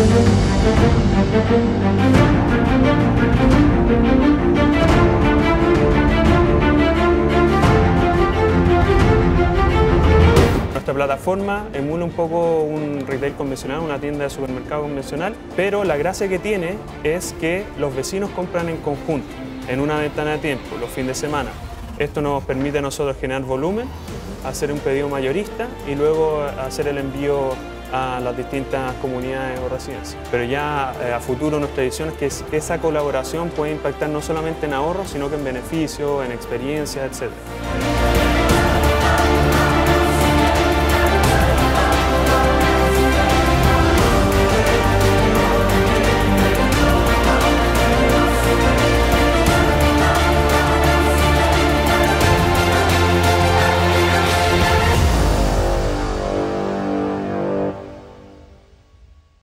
Nuestra plataforma emula un poco un retail convencional, una tienda de supermercado convencional, pero la gracia que tiene es que los vecinos compran en conjunto, en una ventana de tiempo, los fines de semana. Esto nos permite a nosotros generar volumen, hacer un pedido mayorista y luego hacer el envío a las distintas comunidades o residencias. Pero ya a futuro nuestra visión es que esa colaboración puede impactar no solamente en ahorros, sino que en beneficios, en experiencias, etc.